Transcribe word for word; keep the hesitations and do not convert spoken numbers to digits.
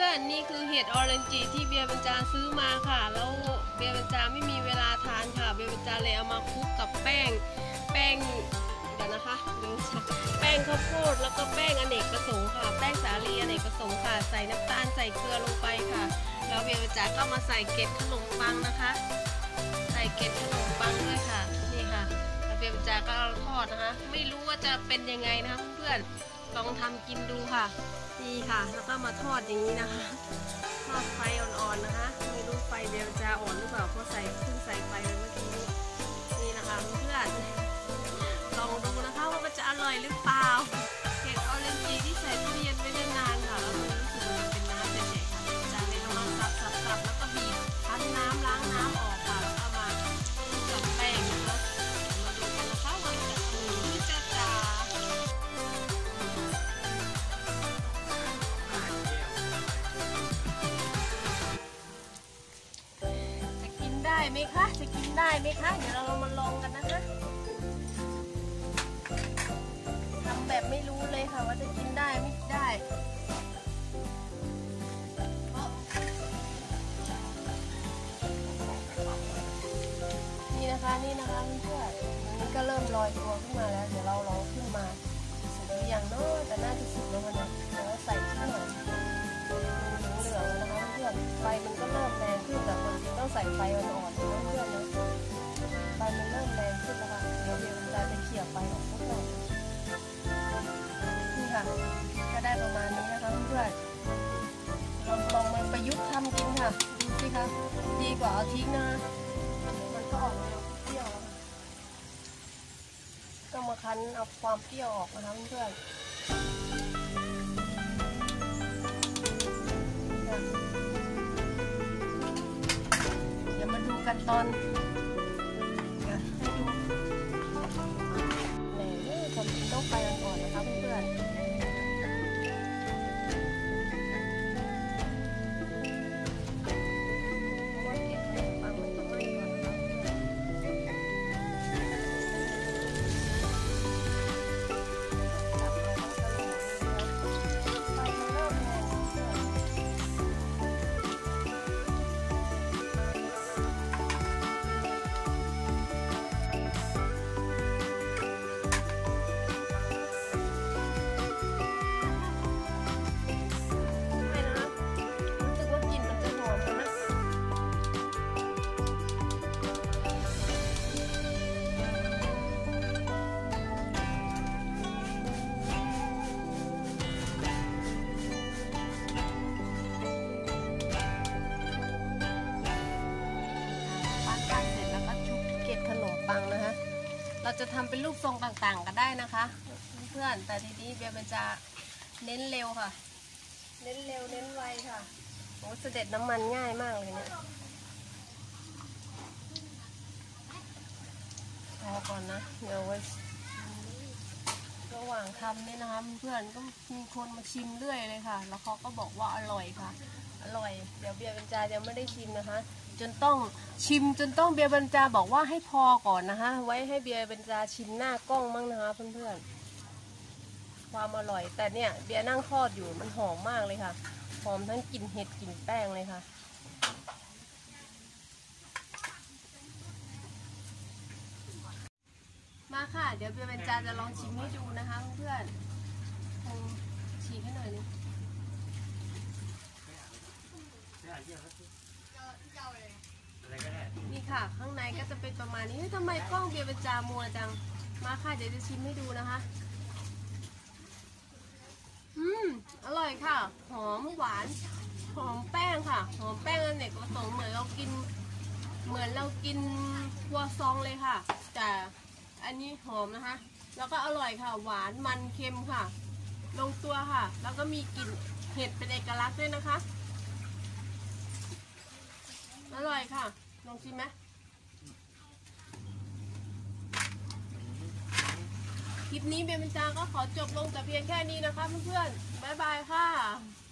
อนๆนี่คือเห็ดออเรนจิที่เบียร์บรรจาซื้อมาค่ะแล้วเบียร์บรรจาไม่มีเวลาทานค่ะเบียร์บรรจาเลยเอามาคลุกกับแป้งแป้งเดี๋ยวนะคะดูแป้งข้าวโพดแล้วก็แป้งอเนกประสงค์ค่ะแป้งสาลีอเนกประสงค์ค่ะใส่น้ำตาลใส่เกลือลงไปค่ะแล้วเบียร์บรรจาก็มาใส่เกล็ดขนมปังนะคะใส่เกล็ดขนมปังด้วยค่ะนี่ค่ะแล้วเบียร์บรรจาก็ทอดนะคะไม่รู้ว่าจะเป็นยังไงนะคะเพื่อนๆลองทำกินดูค่ะนี่ค่ะแล้วก็มาทอดอย่างนี้นะคะทอดไฟอ่อนๆนะคะไม่รู้ไฟเบียร์บรรจาอ่อนหรือเปล่าเพราะใส่เพิ่งใส่ไฟไปเมื่อกี้นี่นะคะเพื่อนลองดูนะคะว่ามันจะอร่อยหรือเปล่าเห็ดออเรนจิที่ใส่ตู้เย็นไว้นานๆค่ะแล้วมันรู้สึกมันเป็นน้ำเป็นแดดค่ะจากนั้นเอามาสับๆแล้วก็บีบพันน้ำล้างน้ำออกค่ะแล้วก็มากับแป้งนะคะมาดูกันนะคะว่าจะอืมจะจ่าจะกินได้ไหมคะจะกินได้ไหมคะเดี๋ยวเรามาลองกันนะคะแบบไม่รู้เลยค่ะว่าจะกินได้ไม่ได้นี่นะคะนี่นะคะเพื่อนอันนี้ก็เริ่มลอยตัวขึ้นมาแล้วเดี๋ยวเราลองขึ้นมาสุกหรือยังเนาะแต่น่าจะสุกแล้วนะเดี๋ยวใส่ชิ้นหน่อยเหลืองๆแล้วนะคะเพื่อนไฟมันก็เริ่มแรงขึ้นแต่คนจริงต้องใส่ไฟอ่อนๆนะเพื่อนนะไฟมันเริ่มแรงขึ้นแล้วค่ะเดี๋ยวเดี๋ยวเราจะเขี่ยไฟออกสักหน่อยก็ได้ประมาณนี้นะคะเพื่อนลองลองมาประยุกต์ทำกินค่ะดูสิคะดีกว่าเอาทิ้งนะมันก็ออกแนวเปรี้ยวแล้วก็มาคั้นเอาความเปรี้ยวออกนะคะเพื่อนเดี๋ยวมาดูกันตอนให้ดูแหน่ความจริงต้องไฟอ่อนๆนะคะเพื่อนเราจะทำเป็นรูปทรงต่างๆกันได้นะคะเพื่อนแต่ทีนี้เบียร์มันจะเน้นเร็วค่ะเน้นเร็วเน้นไวค่ะโอ้เสด็จน้ำมันง่ายมากเลยเนี่ยพอก่อนนะเดี๋ยวไว้ระหว่างทำเนี่ยนะคะเพื่อนก็มีคนมาชิมเรื่อยเลยค่ะแล้วเขาก็บอกว่าอร่อยค่ะอร่อยเดี๋ยวเบียร์บรรจายังไม่ได้ชิมนะคะจนต้องชิมจนต้องเบียร์บรรจาบอกว่าให้พอก่อนนะคะไว้ให้เบียร์บรรจาชิมหน้ากล้องมั่งนะคะเพื่อนๆความอร่อยแต่เนี่ยเบียร์นั่งทอดอยู่มันหอมมากเลยค่ะหอมทั้งกลิ่นเห็ดกลิ่นแป้งเลยค่ะมาค่ะเดี๋ยวเบียร์บรรจาจะลองชิมให้ดูนะคะเพื่อนๆฉีกให้หน่อยนึงนี่ค่ะข้างในก็จะเป็นประมาณนี้ทำไมกล้องเบียร์บรรจามัวจังมาค่ะเดี๋ยวจะชิมให้ดูนะคะอืมอร่อยค่ะหอมหวานหอมแป้งค่ะหอมแป้งอเนกประสงค์เหมือนเรากินเหมือนเรากินครัวซองเลยค่ะแต่อันนี้หอมนะคะแล้วก็อร่อยค่ะหวานมันเค็มค่ะลงตัวค่ะแล้วก็มีกลิ่นเห็ดเป็นเอกลักษณ์ด้วยนะคะอร่อยค่ะลองชิมไหมคลิปนี้เบียร์บรรจาก็ขอจบลงแต่เพียงแค่นี้นะคะเพื่อนๆบ๊ายบายค่ะ